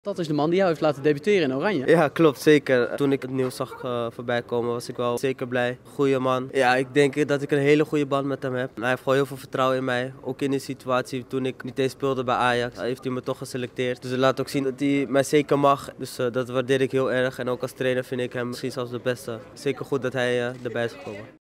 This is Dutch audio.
Dat is de man die jou heeft laten debuteren in Oranje. Ja, klopt, zeker. Toen ik het nieuws zag voorbij komen, was ik wel zeker blij. Goeie man. Ja, ik denk dat ik een hele goede band met hem heb. Hij heeft gewoon heel veel vertrouwen in mij. Ook in die situatie toen ik niet eens speelde bij Ajax, heeft hij me toch geselecteerd. Dus dat laat ook zien dat hij mij zeker mag. Dus dat waardeer ik heel erg. En ook als trainer vind ik hem misschien zelfs de beste. Zeker goed dat hij erbij is gekomen.